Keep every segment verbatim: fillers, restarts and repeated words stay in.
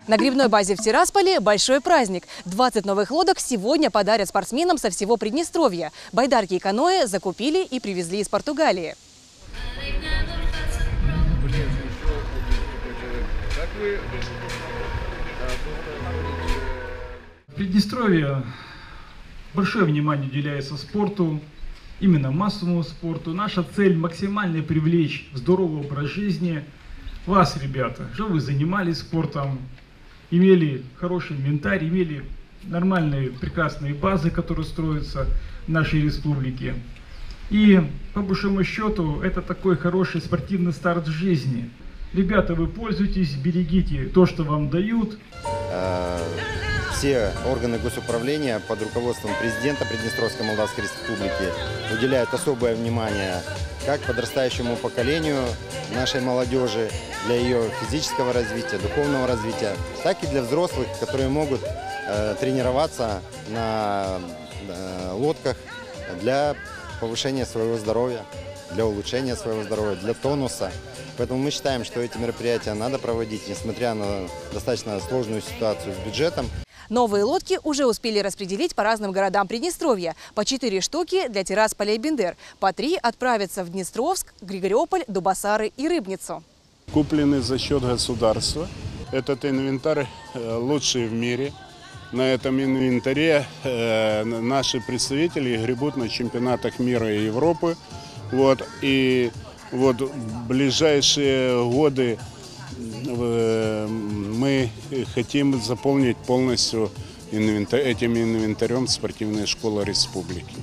На гребной базе в Тирасполе большой праздник. двадцать новых лодок сегодня подарят спортсменам со всего Приднестровья. Байдарки и каноэ закупили и привезли из Португалии. В Приднестровье большое внимание уделяется спорту, именно массовому спорту. Наша цель – максимально привлечь здоровый образ жизни вас, ребята, чтобы вы занимались спортом, имели хороший инвентарь, имели нормальные, прекрасные базы, которые строятся в нашей республике. И, по большому счету, это такой хороший спортивный старт в жизни. Ребята, вы пользуйтесь, берегите то, что вам дают. Все органы госуправления под руководством президента Приднестровской Молдавской Республики уделяют особое внимание как подрастающему поколению нашей молодежи, для ее физического развития, духовного развития, так и для взрослых, которые могут э, тренироваться на э, лодках для повышения своего здоровья, для улучшения своего здоровья, для тонуса. Поэтому мы считаем, что эти мероприятия надо проводить, несмотря на достаточно сложную ситуацию с бюджетом. Новые лодки уже успели распределить по разным городам Приднестровья. По четыре штуки для Тирасполя и Бендер. По три отправятся в Днестровск, Григориополь, Дубасары и Рыбницу. Куплены за счет государства. Этот инвентарь лучший в мире. На этом инвентаре наши представители гребут на чемпионатах мира и Европы. Вот. И вот в ближайшие годы мы хотим заполнить полностью инвентарь, этим инвентарем спортивные школы республики.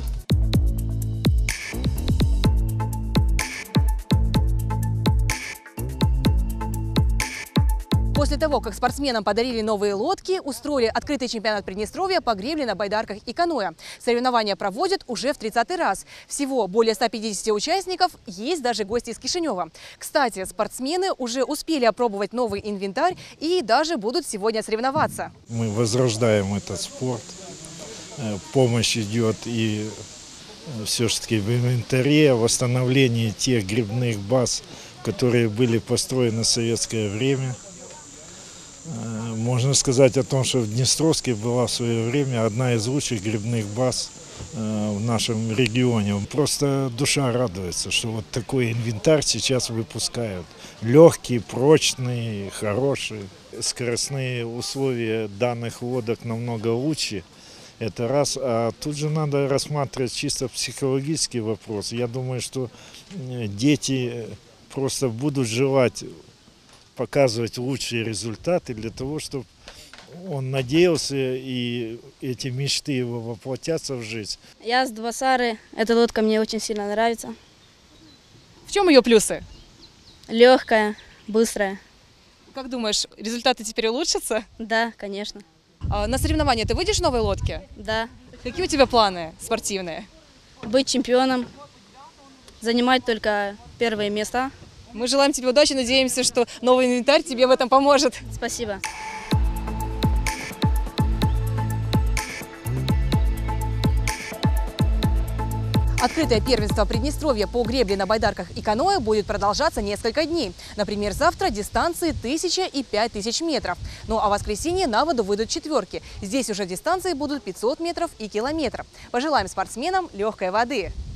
После того, как спортсменам подарили новые лодки, устроили открытый чемпионат Приднестровья по гребле на байдарках и каноэ. Соревнования проводят уже в тридцатый раз. Всего более ста пятидесяти участников, есть даже гости из Кишинева. Кстати, спортсмены уже успели опробовать новый инвентарь и даже будут сегодня соревноваться. Мы возрождаем этот спорт. Помощь идет и все-таки в инвентаре, восстановлении тех гребных баз, которые были построены в советское время. Можно сказать о том, что в Днестровске была в свое время одна из лучших гребных баз в нашем регионе. Просто душа радуется, что вот такой инвентарь сейчас выпускают. Легкий, прочный, хороший. Скоростные условия данных лодок намного лучше. Это раз. А тут же надо рассматривать чисто психологический вопрос. Я думаю, что дети просто будут желать показывать лучшие результаты для того, чтобы он надеялся и эти мечты его воплотятся в жизнь. Я с Дубасары. Эта лодка мне очень сильно нравится. В чем ее плюсы? Легкая, быстрая. Как думаешь, результаты теперь улучшатся? Да, конечно. А на соревнования ты выйдешь в новой лодке? Да. Какие у тебя планы спортивные? Быть чемпионом, занимать только первые места. Мы желаем тебе удачи, надеемся, что новый инвентарь тебе в этом поможет. Спасибо. Открытое первенство Приднестровья по гребле на байдарках и каноэ будет продолжаться несколько дней. Например, завтра дистанции тысяча и пять тысяч метров. Ну а в воскресенье на воду выйдут четверки. Здесь уже дистанции будут пятьсот метров и километр. Пожелаем спортсменам легкой воды.